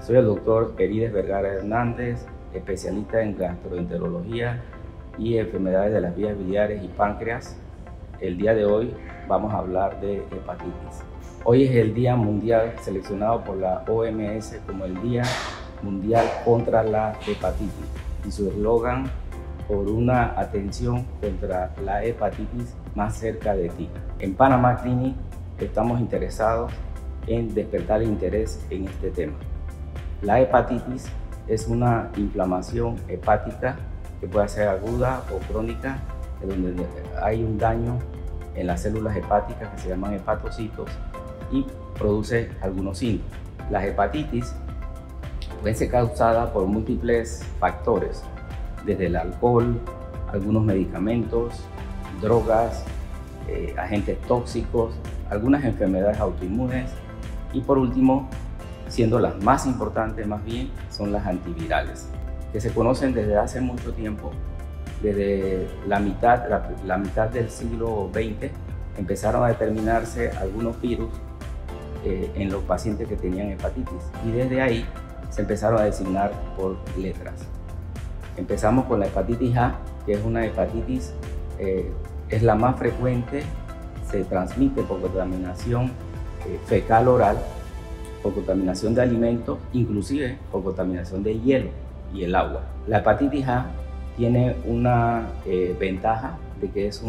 Soy el doctor Erides Vergara Hernández, especialista en gastroenterología y enfermedades de las vías biliares y páncreas. El día de hoy vamos a hablar de hepatitis. Hoy es el Día Mundial seleccionado por la OMS como el Día Mundial contra la Hepatitis y su eslogan: por una atención contra la hepatitis más cerca de ti. En Panama Clinic estamos interesados en despertar el interés en este tema. La hepatitis es una inflamación hepática que puede ser aguda o crónica, donde hay un daño en las células hepáticas que se llaman hepatocitos y produce algunos síntomas. Las hepatitis pueden ser causadas por múltiples factores, desde el alcohol, algunos medicamentos, drogas, agentes tóxicos, algunas enfermedades autoinmunes y por último, siendo las más importantes más bien, son las antivirales, que se conocen desde hace mucho tiempo. Desde la mitad del siglo XX empezaron a determinarse algunos virus en los pacientes que tenían hepatitis y desde ahí se empezaron a designar por letras. Empezamos con la hepatitis A, que es una hepatitis, es la más frecuente, se transmite por contaminación fecal oral, por contaminación de alimentos, inclusive por contaminación de hielo y el agua. La hepatitis A tiene una ventaja de que es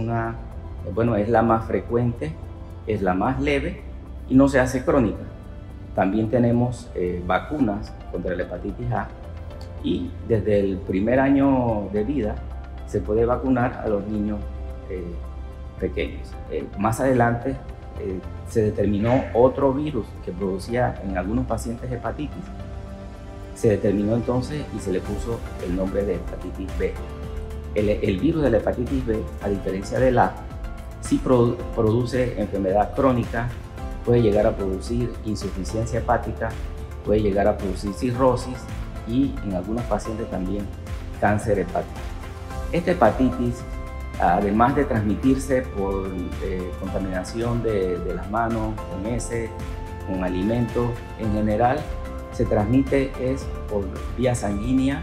la más frecuente, es la más leve y no se hace crónica. También tenemos vacunas contra la hepatitis A y desde el primer año de vida se puede vacunar a los niños pequeños. Más adelante se determinó otro virus que producía en algunos pacientes hepatitis. Se determinó entonces y se le puso el nombre de hepatitis B. El virus de la hepatitis B, a diferencia del A, sí produce enfermedad crónica, puede llegar a producir insuficiencia hepática, puede llegar a producir cirrosis y en algunos pacientes también cáncer hepático. Esta hepatitis, además de transmitirse por contaminación de las manos, con heces, con alimentos, en general se transmite por vía sanguínea.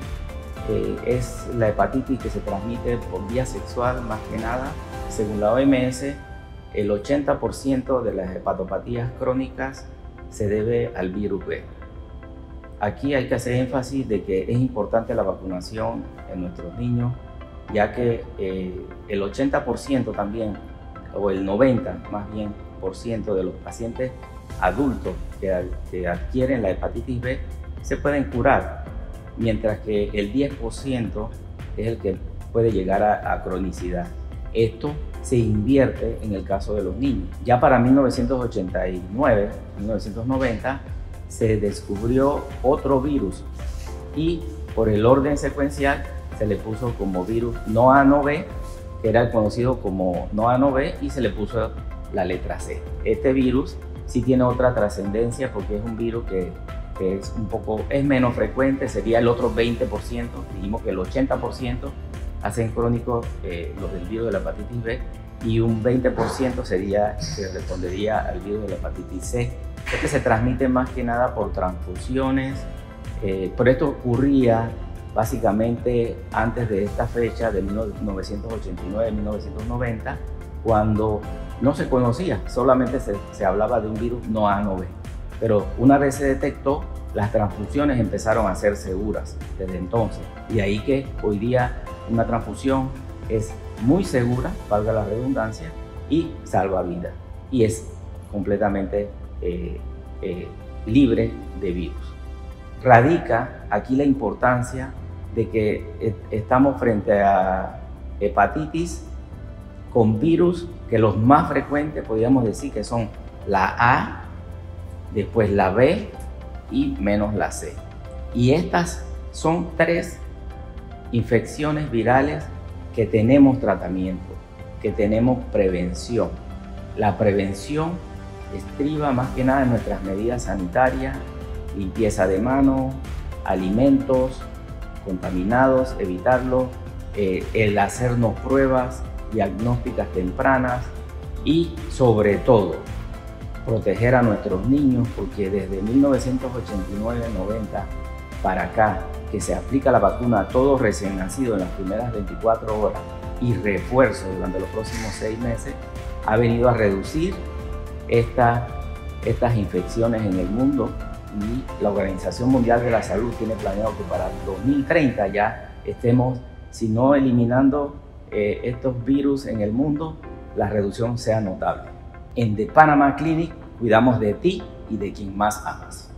Es la hepatitis que se transmite por vía sexual más que nada. Según la OMS, el 80% de las hepatopatías crónicas se debe al virus B. Aquí hay que hacer énfasis de que es importante la vacunación en nuestros niños, ya que el 80% también, o el 90% más bien, de los pacientes adultos que adquieren la hepatitis B se pueden curar, mientras que el 10% es el que puede llegar a cronicidad. Esto se invierte en el caso de los niños. Ya para 1989, 1990, se descubrió otro virus y por el orden secuencial se le puso como virus no B, que era conocido como no B, y se le puso la letra C. Este virus sí tiene otra trascendencia porque es un virus que es menos frecuente, sería el otro 20%, dijimos que el 80% hacen crónicos los del virus de la hepatitis B y un 20% que respondería al virus de la hepatitis C. Este se transmite más que nada por transfusiones, pero esto ocurría básicamente antes de esta fecha de 1989-1990, cuando no se conocía, solamente se hablaba de un virus no B. Pero una vez se detectó, las transfusiones empezaron a ser seguras desde entonces. Y ahí que hoy día una transfusión es muy segura, valga la redundancia, y salva vidas. Y es completamente libre de virus. Radica aquí la importancia de que estamos frente a hepatitis con virus que los más frecuentes podríamos decir que son la A, después la B y menos la C. Y estas son 3 infecciones virales que tenemos tratamiento, que tenemos prevención. La prevención estriba más que nada en nuestras medidas sanitarias, limpieza de manos, alimentos contaminados, evitarlo, el hacernos pruebas diagnósticas tempranas y sobre todo proteger a nuestros niños, porque desde 1989-90 para acá, que se aplica la vacuna a todos recién nacidos en las primeras 24 horas y refuerzo durante los próximos 6 meses, ha venido a reducir estas infecciones en el mundo, y la Organización Mundial de la Salud tiene planeado que para el 2030 ya estemos, si no eliminando estos virus en el mundo, la reducción sea notable. En The Panama Clinic cuidamos de ti y de quien más amas.